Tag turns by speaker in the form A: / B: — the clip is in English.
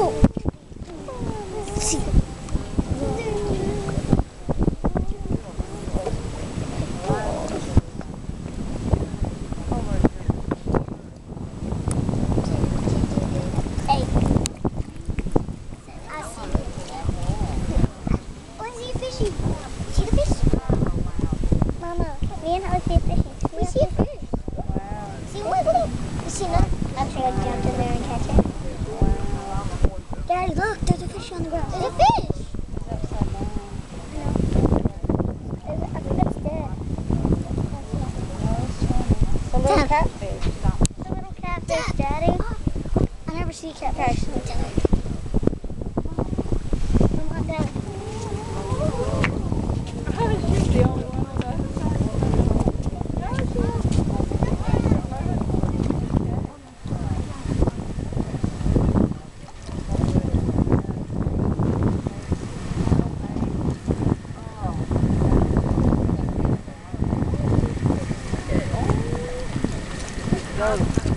A: See. Hey. I see it. Oh, I see a fishy. See the fish? Mama, me and I see a fishy. We see a fish. See, look. You see that? I'm sure I jumped in there and catch it. Daddy, look, there's a fish on the ground. There's a fish! I think that's dead.
B: It's a little catfish.
A: It's a little catfish, Daddy. I never see catfish. Come on, Dad.
B: She's the only one of us. Go.